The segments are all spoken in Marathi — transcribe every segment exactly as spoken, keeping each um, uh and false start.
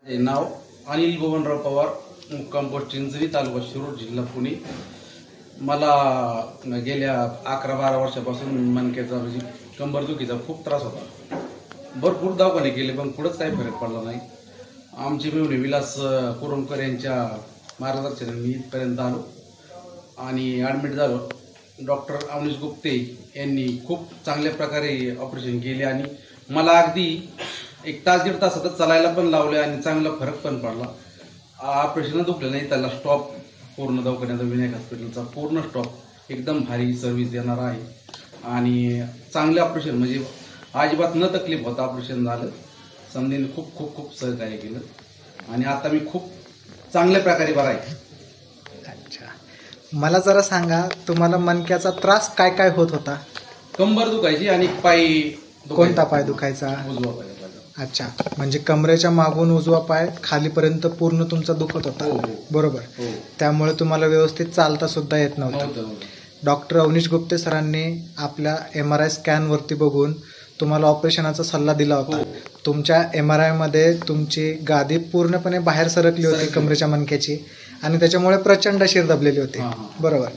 हे नाव अनिल गोविंदराव पवार, मुक्काम पोस्ट चिंचणी, तालुका शिरूर, जिल्हा पुणे. मला गेल्या अकरा बारा वर्षापासून मणक्याचा म्हणजे कंबरदुखीचा खूप त्रास होता. भरपूर दवाखाने केले पण पुढंच काही फरक पडला नाही. आमचे मेहुणे विलास कुरुमकर यांच्या मार्गदर्शनाने इथपर्यंत आलो आणि ॲडमिट झालो. डॉक्टर अवनीश गुप्ते यांनी खूप चांगल्या प्रकारे ऑपरेशन केले आणि मला अगदी एक तास दीड तासातच चालायला पण लावले आणि चांगला फरक पण पडला. ऑपरेशन दुखलं नाही, त्याला स्टॉप पूर्ण दवाखान्याचा विनायक हॉस्पिटलचा पूर्ण स्टॉप एकदम भारी सर्व्हिस देणार आहे आणि चांगलं ऑपरेशन म्हणजे अजिबात न तकलीफ होता ऑपरेशन झालं. समधीने खूप खूप खूप सहकार्य केलं आणि आता मी खूप चांगल्या प्रकारे बरा आहे. अच्छा, मला जरा सांगा, तुम्हाला मणक्याचा त्रास काय काय होत होता? कंबर दुखायची आणि पाय. कोणता पाय दुखायचा? उजवा पाय. अच्छा, म्हणजे कमरेच्या मागून उजवा पाय खालीपर्यंत पूर्ण तुमचा दुखत होता. हो, बरोबर. हो. त्यामुळे तुम्हाला व्यवस्थित चालता सुद्धा येत नव्हतं. डॉक्टर अवनीश गुप्ते सरांनी आपल्या एम आर आय स्कॅनवरती बघून तुम्हाला ऑपरेशनाचा सल्ला दिला होता. तुमच्या एम आर आय मध्ये तुमची गादी पूर्णपणे बाहेर सरकली होती कमरेच्या मणक्याची आणि त्याच्यामुळे प्रचंड शिर दबलेली होती. बरोबर.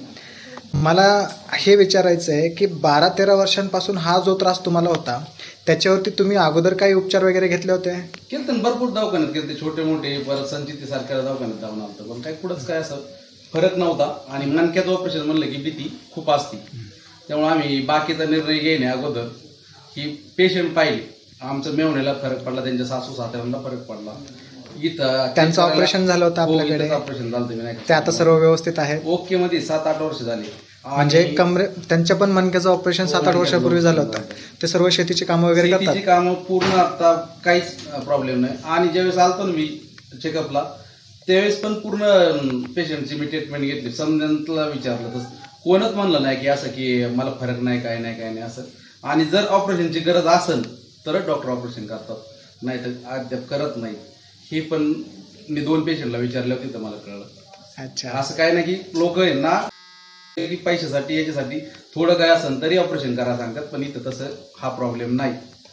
मला हे विचारायचं आहे की बारा तेरा वर्षांपासून हा जो त्रास तुम्हाला होता त्याच्यावरती तुम्ही अगोदर काही उपचार वगैरे घेतले होते? केले भरपूर दवाखान्यात केले, छोटे मोठे, परत संचिती सारख्या दवाखान्यात जाऊन आलं पण काही पुढंच काय असं फरक नव्हता. आणि मणक्याचं ऑपरेशन म्हणलं की भीती खूप असते, त्यामुळे आम्ही बाकीचा निर्णय घेणे अगोदर की पेशंट पाहिले. आमचं मेवण्याला फरक पडला, त्यांच्या सासू सासऱ्यांना फरक पडला. इथं त्यांचं ऑपरेशन झालं होतं आपल्याकडे. ऑपरेशन झालं ते आता सर्व व्यवस्थित आहे. ओके मध्ये सात आठ वर्ष झाले. म्हणजे कमरे त्यांच्या पण मणक्याचं ऑपरेशन सात आठ वर्षापूर्वी झालं होतं. ते सर्व शेतीची कामं वगैरे करतात. शेतीची कामं पूर्ण आता काहीच प्रॉब्लेम नाही. आणि ज्यावेळेस आलतो ना मी चेकअपला त्यावेळेस पण पूर्ण पेशंटची मी ट्रीटमेंट घेतली. समजला विचारलं तर कोणच म्हणलं नाही की असं की मला फरक नाही, काय नाही काय नाही असं. आणि जर ऑपरेशनची गरज असेल तरच डॉक्टर ऑपरेशन करतात, नाही तर अद्याप करत नाही. हे पण मी दोन पेशंटला विचारलं होतं तर मला कळलं. अच्छा, असं काय नाही की लोक आहे ना पैशासाठी याच्यासाठी थोडं काय असेल तरी ऑपरेशन करा सांगतात, पण इथं तसं हा प्रॉब्लेम नाही.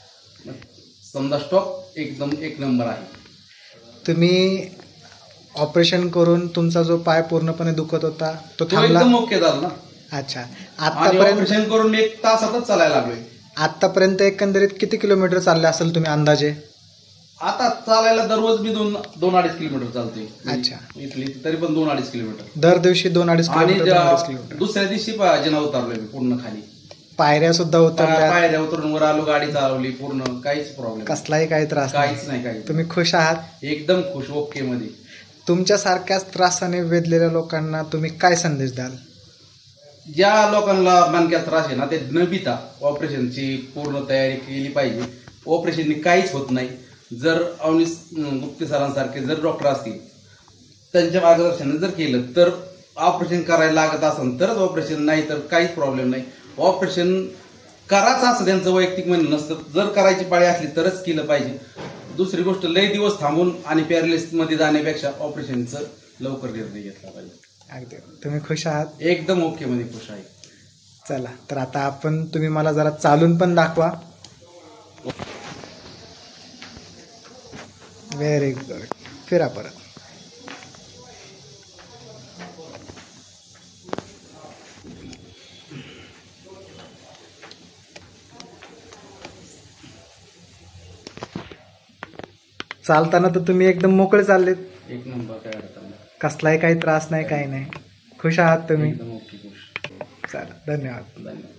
समजा स्टॉप एकदम एक नंबर आहे. तुम्ही ऑपरेशन करून तुमचा जो पाय पूर्णपणे दुखत होता तो थांबला? एकदम ओके झाला ना. अच्छा, आतापर्यंत ऑपरेशन करून मी एक तासातच चालायला लागलोय. आतापर्यंत एकंदरीत किती किलोमीटर चालले असेल तुम्ही अंदाजे? आता चालायला दररोज मी दोन दोन अडीच किलोमीटर चालतोय. अच्छा, इथली तरी पण दोन अडीच किलोमीटर दर दिवशी दोन अडीच आणि किलोमीटर. दुसऱ्या दिवशी जिना उतरलोय मी पूर्ण खाली. पायऱ्या सुद्धा उतरल्या? पायऱ्या उतरून वर आलो, गाडी चालवली पूर्ण, काहीच प्रॉब्लेम, कसलाही काही त्रास काहीच नाही. काही तुम्ही खुश आहात? एकदम खुश, ओके मध्ये. तुमच्यासारख्याच त्रासाने वेधलेल्या लोकांना तुम्ही काय संदेश द्याल? ज्या लोकांना मणक्यात त्रास आहे ना ते न भीता ऑपरेशनची पूर्ण तयारी केली पाहिजे. ऑपरेशननी काहीच होत नाही. जर अवनीश गुप्ते सरांसारखे जर डॉक्टर असतील त्यांच्या मार्गदर्शनाने जर केलं तर ऑपरेशन करायला लागत असेल तरच ऑपरेशन, नाही तर काहीच प्रॉब्लेम नाही. ऑपरेशन करायचं असं त्यांचं वैयक्तिक म्हणणं नसतं. जर करायची पाळी असली तरच केलं पाहिजे. दुसरी गोष्ट, लई दिवस थांबून आणि पॅरालिसिस मध्ये जाण्यापेक्षा ऑपरेशनचं लवकर निर्णय घेतला पाहिजे. अगदी. तुम्ही खुश आहात? एकदम ओके मध्ये खुश आहे. चला तर आता आपण तुम्ही मला जरा चालून पण दाखवा. Very good. फिरा परत. चालताना तर तुम्ही एकदम मोकळे चाललेत. एक नंबर, काय अडचण नाही. कसलाही काही त्रास नाही, काही नाही. खुश आहात तुम्ही? एकदम ओके खुश. चला, धन्यवाद. धन्यवाद.